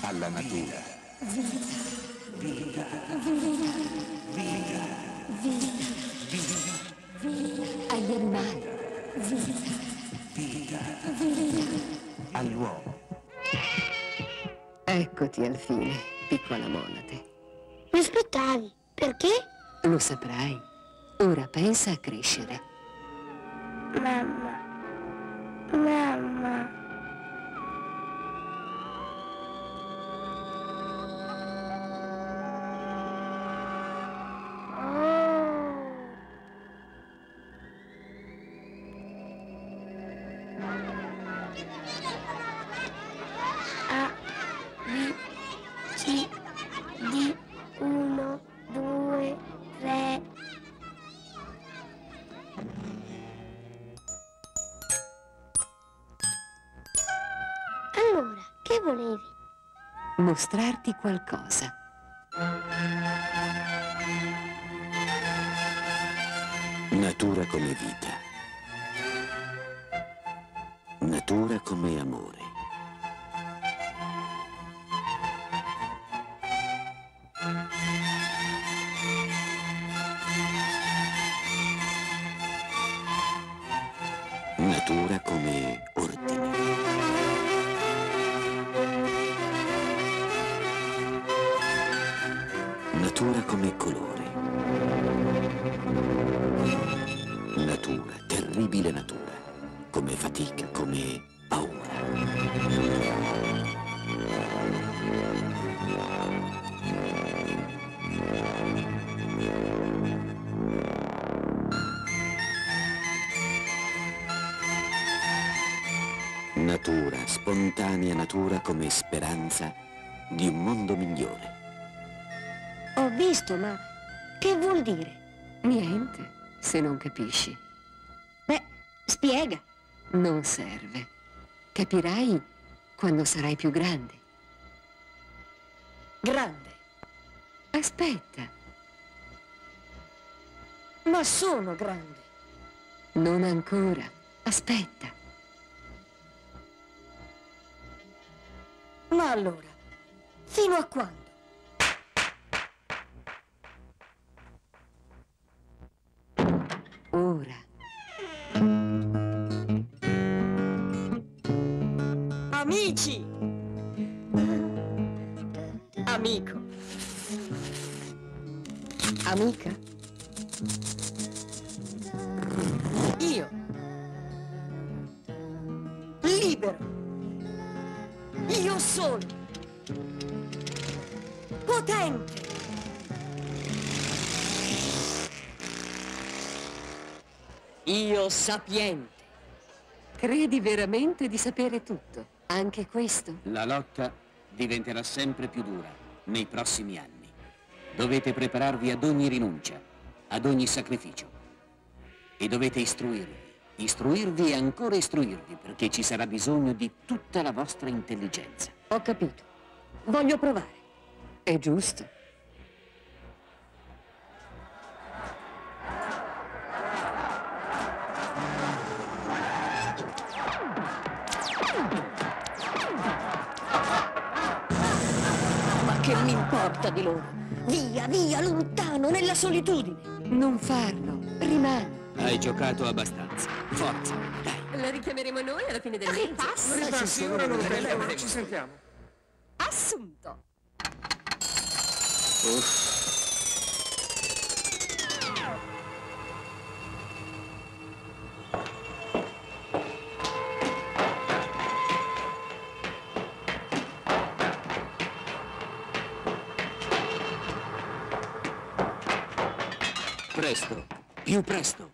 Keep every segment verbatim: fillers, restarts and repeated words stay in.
alla natura. Vita. Vita. Vita. Vita. Vita. Vita. Agli animali. Vita. Vita. Vita. All'uomo. Eccoti al fine, piccola monade. Mi aspettavi, perché? Lo saprai. Ora pensa a crescere. Mamma. Mamma. A, B, C, D, uno, due, tre. Allora, che volevi? Mostrarti qualcosa. Natura come vita. Natura come amore. Natura come ordine. Natura come colore. Natura, terribile natura, come fatica, come paura. Natura, spontanea natura come speranza di un mondo migliore. Ho visto, ma che vuol dire? Niente, se non capisci. Beh, spiega. Non serve. Capirai quando sarai più grande. Grande. Aspetta, Ma sono grande. non ancora. Aspetta. Ma allora, fino a quando? Ora. Amici! Amico. Amica? Io. Libero. Io sono. Potente. Io sapiente. Credi veramente di sapere tutto? Anche questo? La lotta diventerà sempre più dura nei prossimi anni. Dovete prepararvi ad ogni rinuncia, ad ogni sacrificio. E dovete istruirvi, istruirvi e ancora istruirvi, perché ci sarà bisogno di tutta la vostra intelligenza. Ho capito. Voglio provare. È giusto. Ma che mi importa di loro? Via, via, lontano, nella solitudine. Non farlo. Rimani. Hai giocato abbastanza. Forza, dai. La richiameremo noi alla fine del mese. Ripassi, ora non bene, ora ci sentiamo. Assunto. Presto, più presto.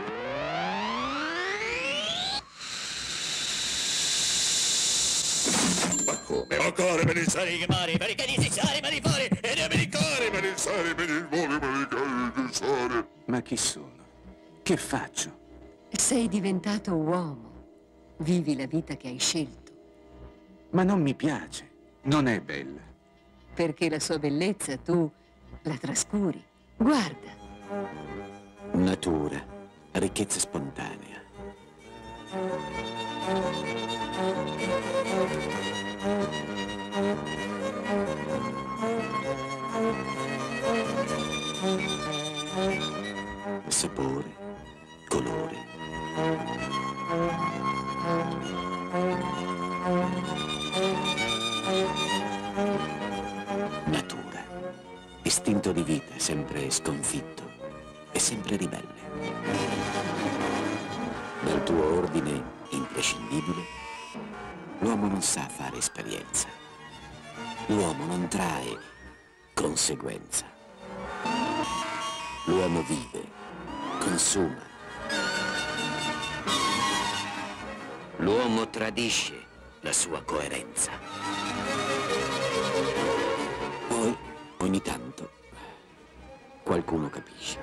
Ma come? Ma cuore per il sale che mare, per i cani si sale, ma di fuori, e ne per il cuore per il sale, per il cuore, per i cani si sale. Ma chi sono? Che faccio? Sei diventato uomo. Vivi la vita che hai scelto. Ma non mi piace. Non è bella. Perché la sua bellezza tu la trascuri. Guarda. Natura, ricchezza spontanea. Sapore, colore. Natura, istinto di vita sempre sconfitto e sempre ribelle. Dal tuo ordine imprescindibile, l'uomo non sa fare esperienza. L'uomo non trae conseguenza. L'uomo vive, consuma. L'uomo tradisce la sua coerenza. Poi, ogni tanto, qualcuno capisce.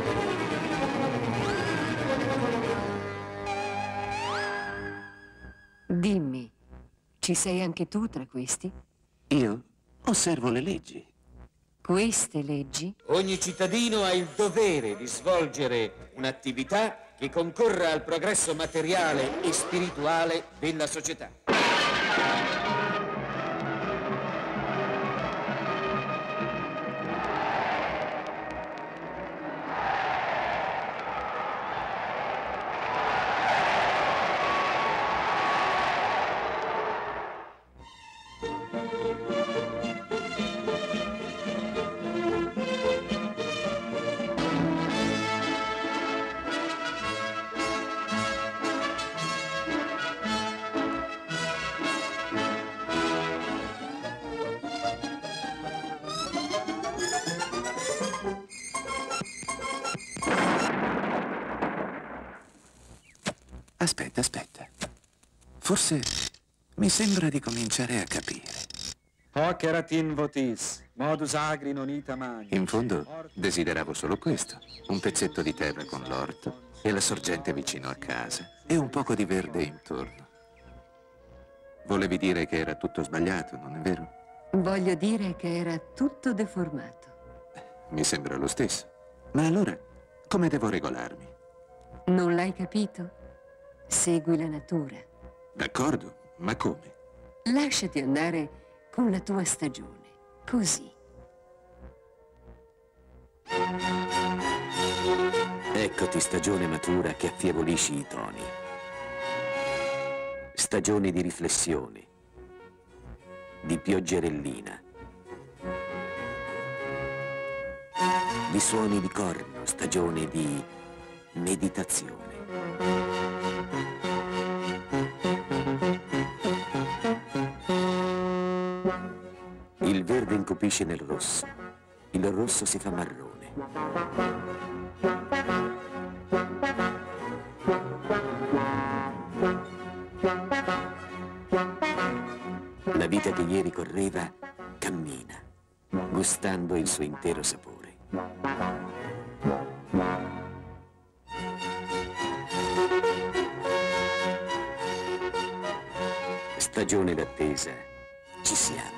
Dimmi, ci sei anche tu tra questi? Io osservo le leggi. Queste leggi? Ogni cittadino ha il dovere di svolgere un'attività che concorra al progresso materiale e spirituale della società. Aspetta, aspetta. Forse mi sembra di cominciare a capire. Hoc erat in votis, modus agri non ita magni. In fondo desideravo solo questo. Un pezzetto di terra con l'orto e la sorgente vicino a casa. E un poco di verde intorno. Volevi dire che era tutto sbagliato, non è vero? Voglio dire che era tutto deformato. Mi sembra lo stesso. Ma allora, come devo regolarmi? Non l'hai capito? Segui la natura. D'accordo, ma come? Lasciati andare con la tua stagione. Così. Eccoti stagione matura che affievolisci i toni. Stagione di riflessione, di pioggerellina, di suoni di corno, stagione di meditazione. Il verde incupisce nel rosso, il rosso si fa marrone. La vita che ieri correva cammina, gustando il suo intero sapore. Stagione d'attesa, ci siamo.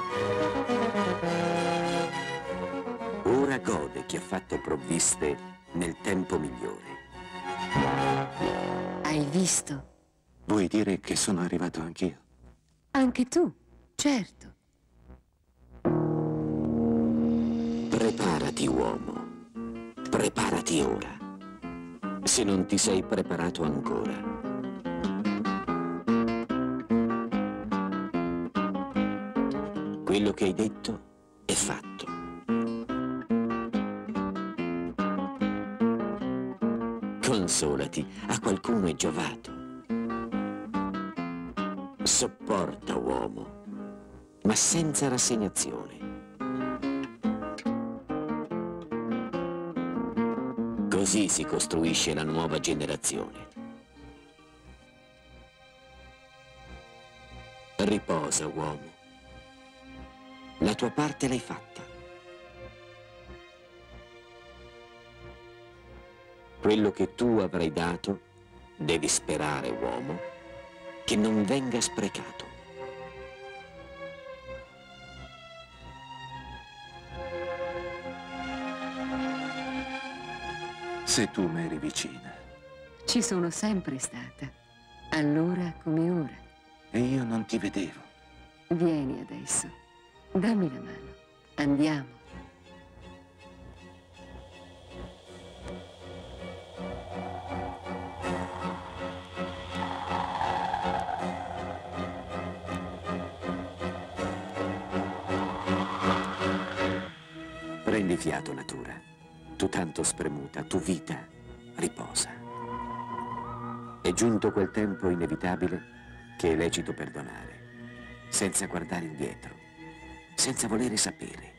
Ora gode chi ha fatto provviste nel tempo migliore. Hai visto? Vuoi dire che sono arrivato anch'io? Anche tu, certo. Preparati, uomo. Preparati ora. Se non ti sei preparato ancora. Quello che hai detto è fatto. Consolati, a qualcuno è giovato. Sopporta, uomo, ma senza rassegnazione. Così si costruisce la nuova generazione. Riposa, uomo. La tua parte l'hai fatta. Quello che tu avrai dato, devi sperare, uomo, che non venga sprecato. Se tu mi eri vicina. Ci sono sempre stata. Allora come ora. E io non ti vedevo. Vieni adesso. Dammi la mano. Andiamo. fiato, natura. Tu tanto spremuta, tu vita, riposa. È giunto quel tempo inevitabile che è lecito perdonare, senza guardare indietro, senza volere sapere.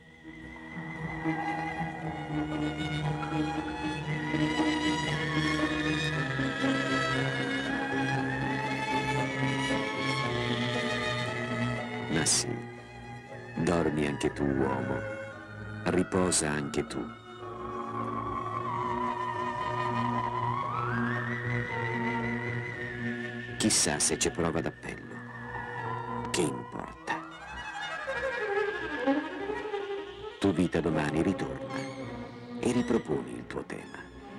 Ma sì, dormi anche tu, uomo, riposa anche tu. Chissà se c'è prova d'appello. Che importa? Tu, vita, domani ritorna e riproponi il tuo tema.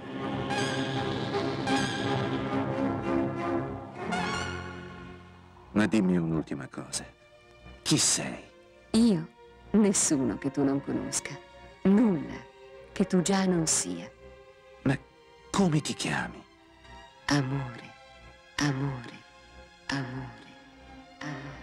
Ma dimmi un'ultima cosa. Chi sei? Io? Nessuno che tu non conosca. Nulla che tu già non sia. Ma come ti chiami? Amore, amore, amore, amore.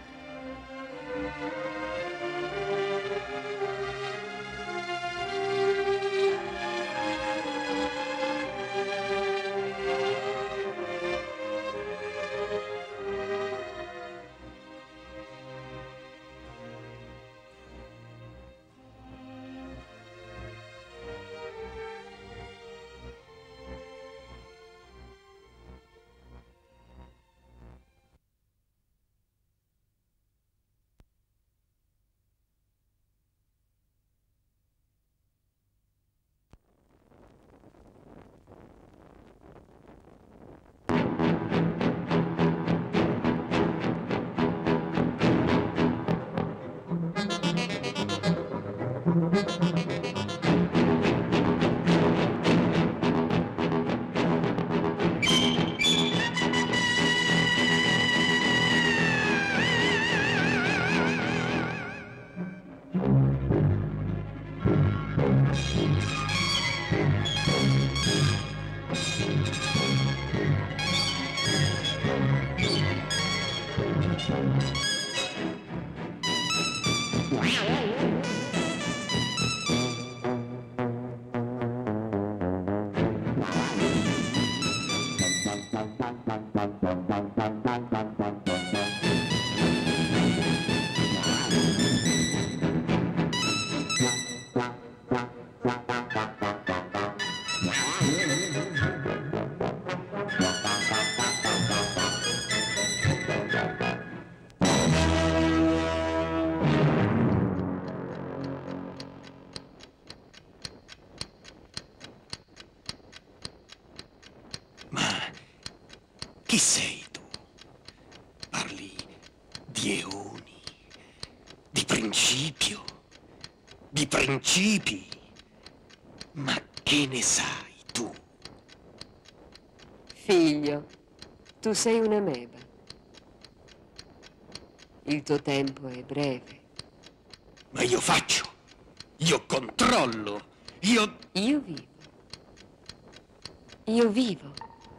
Chi sei tu? Parli di eoni, di principio, di principi. Ma che ne sai tu? Figlio, tu sei una meba. Il tuo tempo è breve. Ma io faccio, io controllo, io... Io vivo. Io vivo.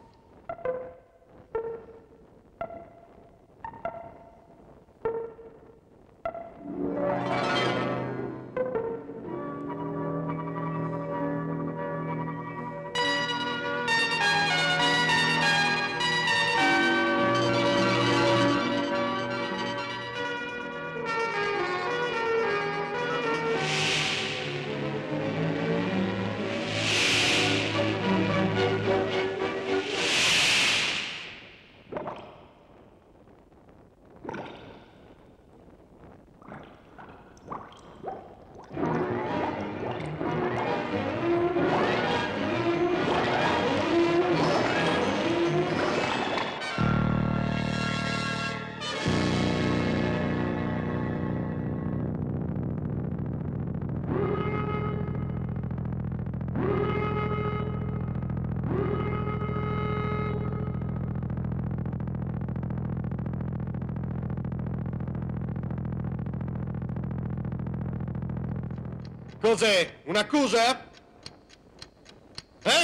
Cos'è? Un'accusa? Eh?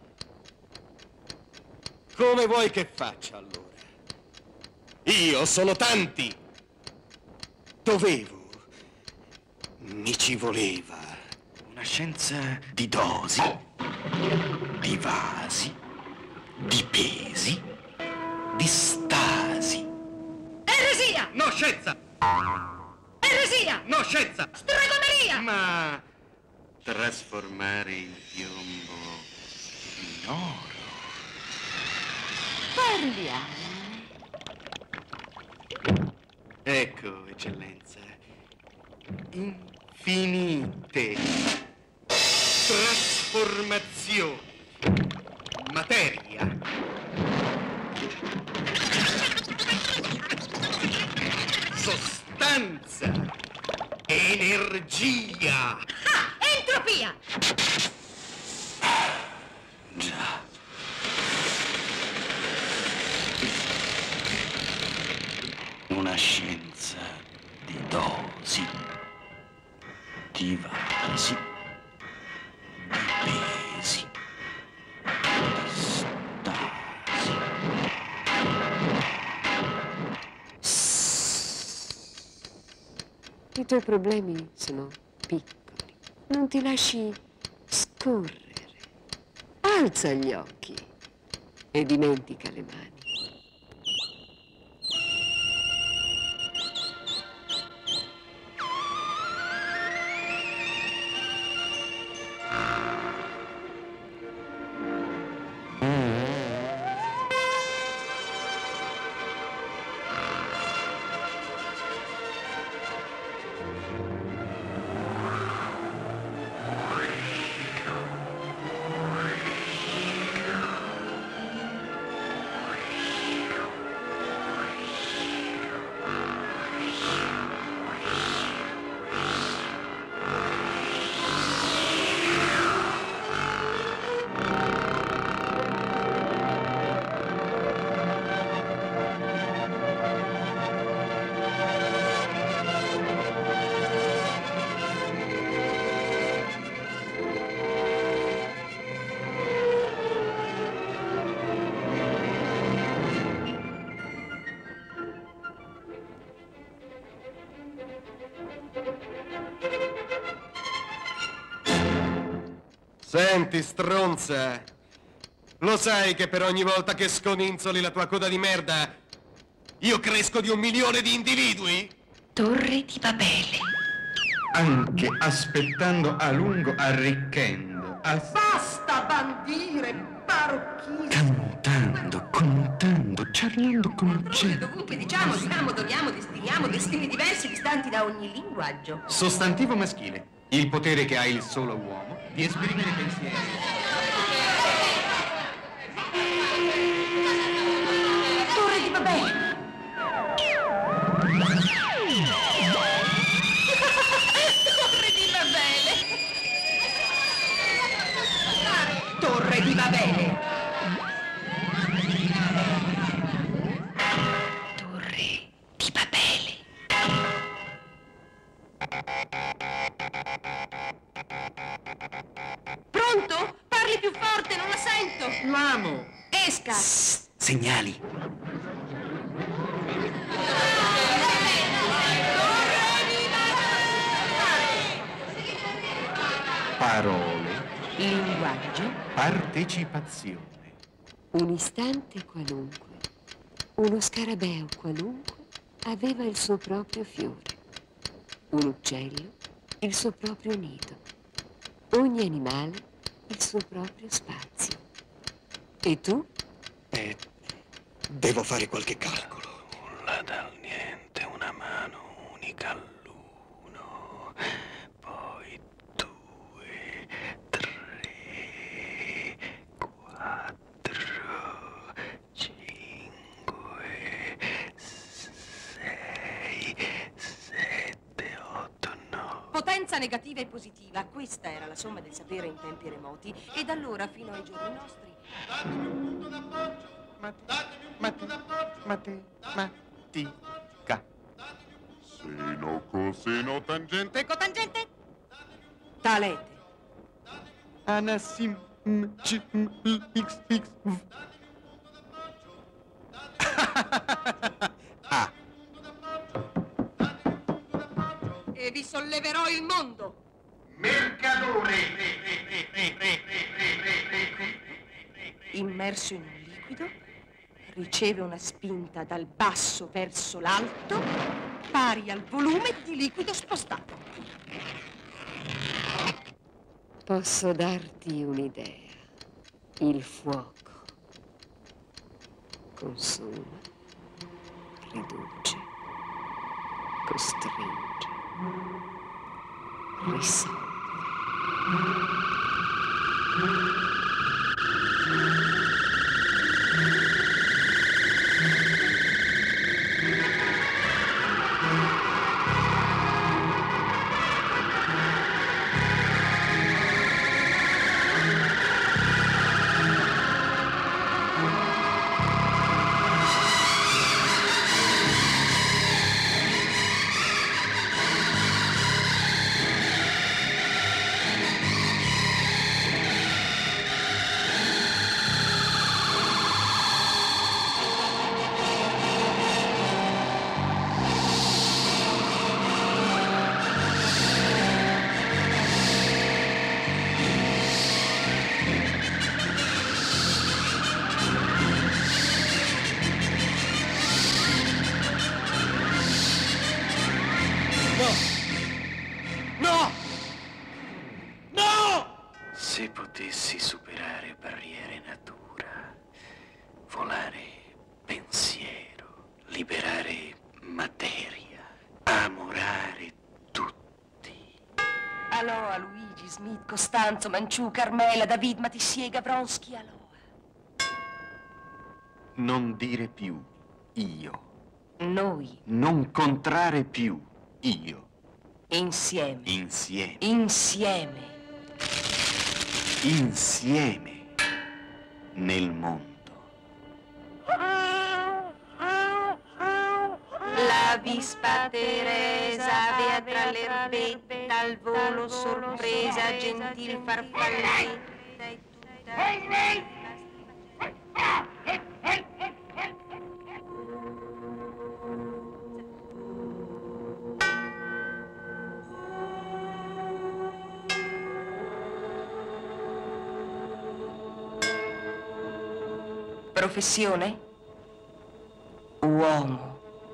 Come vuoi che faccia allora? Io sono tanti. Dovevo. Mi ci voleva. Una scienza di dosi, di vasi, di pesi, di stasi. Eresia! No scienza! Eresia! No scienza! Stregoneria! Ma trasformare il piombo in oro. Parliamo. Ecco, eccellenza. Infinite trasformazioni. Materia. Sostanza. Energia. Ah, entropia! Già. Una scienza di dosi, di vasi, di pesi, di stasi. I tuoi problemi sono piccoli. Non ti lasci scorrere. Alza gli occhi e dimentica le mani. Senti, stronza, lo sai che per ogni volta che sconinzoli la tua coda di merda, io cresco di un milione di individui? Torre di Babele. Anche aspettando a lungo, arricchendo. As- Basta bandire, parocchini. cantando, contando, ciarlando con gente. Dovunque diciamo, siamo, doniamo, destiniamo destini diversi distanti da ogni linguaggio. Sostantivo maschile. Il potere che ha il solo uomo di esprimere pensieri. Torre di Babele. Torre di Babele. Torre di Babele. Torre di Babele. Pronto? Parli più forte, non la sento. L'amo. Esca. Segnali. Parole. Linguaggio. Partecipazione. Un istante qualunque, uno scarabeo qualunque aveva il suo proprio fiore, un uccello il suo proprio nido, ogni animale il suo proprio spazio. E tu? Eh, devo fare qualche calcolo. Nulla dal niente, una mano unica all'uno, poi due, tre, quattro, cinque, sei, sette, otto, nove. Potenza negativa e positiva, questa era la somma del sapere in tempi remoti e da allora fino ai giorni nostri. Datemi un punto d'appoggio. Datemi un punto d'appoggio. Matematica. Seno, coseno, tangente. Cotangente? Talete. Anasim. X, X. Ah. E vi solleverò il mondo. Mercatore! Immerso in un liquido, riceve una spinta dal basso verso l'alto, pari al volume di liquido spostato. Posso darti un'idea. Il fuoco consuma, riduce, costringe, risolve. Se potessi superare barriere natura, volare pensiero, liberare materia, amorare tutti. Aloha, Luigi, Smith, Costanzo, Manciù, Carmela, David, Matissie, Gavronsky, aloha. Non dire più io. Noi. Non contrarre più io. Insieme. Insieme. Insieme. Insieme. Nel mondo. La vispa Teresa, via tra le erbette, al volo sorpresa, gentil farfalletta e tutta... Professione? Uomo.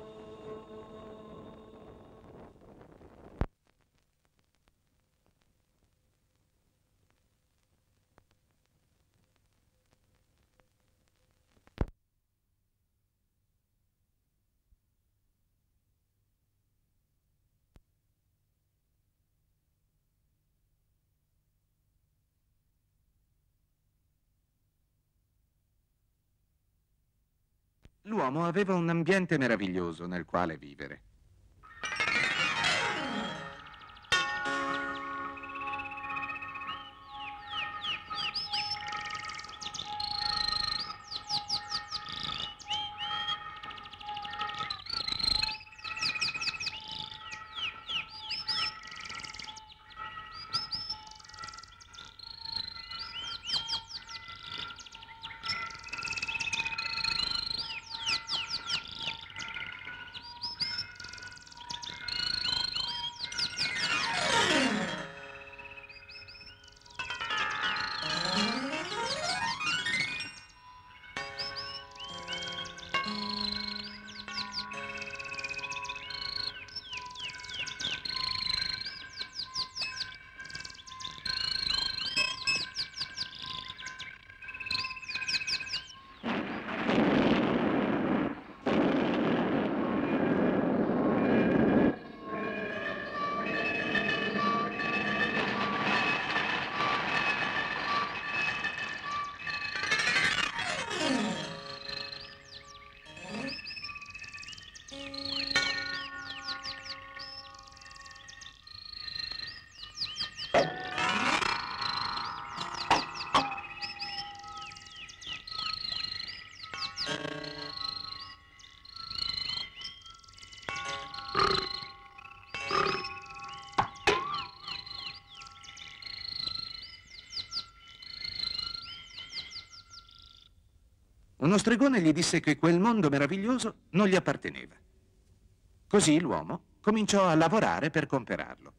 L'uomo aveva un ambiente meraviglioso nel quale vivere. Uno stregone gli disse che quel mondo meraviglioso non gli apparteneva. Così l'uomo cominciò a lavorare per comperarlo.